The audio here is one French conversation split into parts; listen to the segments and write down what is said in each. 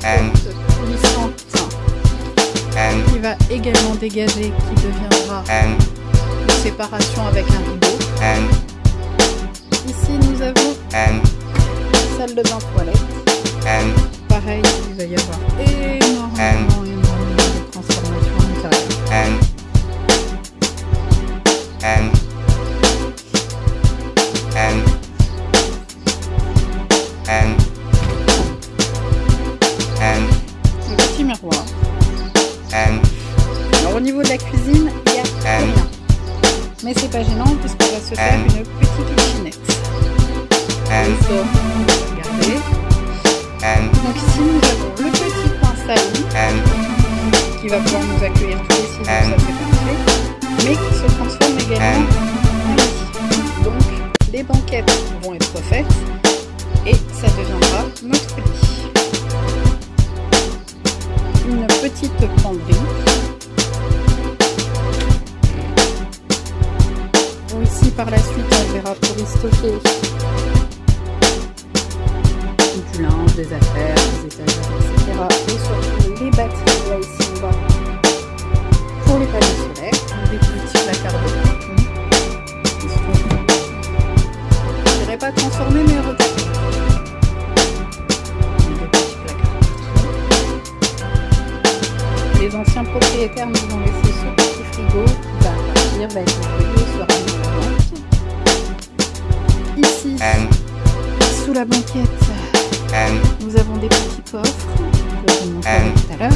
glissante qui va également dégager, qui deviendra une séparation avec un rideau. Ici nous avons salle de bain toilette. Pareil, il va y avoir énormément de transformations à l'intérieur. Un petit miroir. Alors au niveau de la cuisine, il n'y a rien. Mais c'est pas gênant puisqu'on va se faire une petite kitchenette. Regardez. Donc ici nous avons le petit coin salon qui va pouvoir nous accueillir tous les 6 jours, ça c'est parfait, mais qui se transforme également en lit. Donc les banquettes vont être faites et ça deviendra notre lit. Une petite penderie. Bon, ici par la suite on verra pour y stocker du linge, des affaires, des étagères, etc. Et surtout les batteries là ici en bas pour les panneaux solaires, des petits placards de partout qui sont, je dirais pas transformés mais retapés. Des petits placards partout. Les anciens propriétaires nous ont laissé ce petit frigo qui va partir, va être nettoyé, sera mis en vente. Ici, sous la banquette, nous avons des petits coffres, je vais vous montrer tout à l'heure.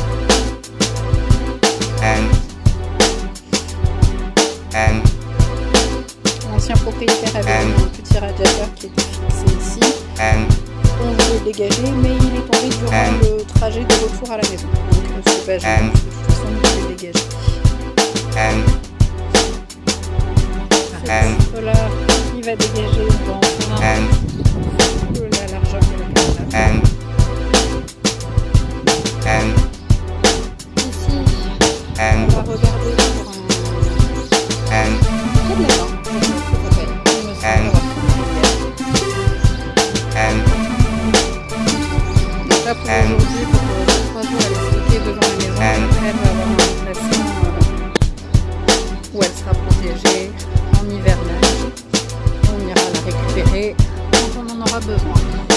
L'ancien propriétaire avait mis un petit radiateur qui était fixé ici. On voulait le dégager, mais il est tombé durant le trajet de retour à la maison. Donc c'est pas gênant, de toute façon on peut le dégager. Cela, il va dégager dans la largeur de la carte. Ici, on va regarder pour un de la dent, donc là pour aujourd'hui, pour 3 jours, elle est stockée devant la maison. Après, elle va avoir un emplacement où elle sera protégée en hivernage. On ira la récupérer quand on en aura besoin.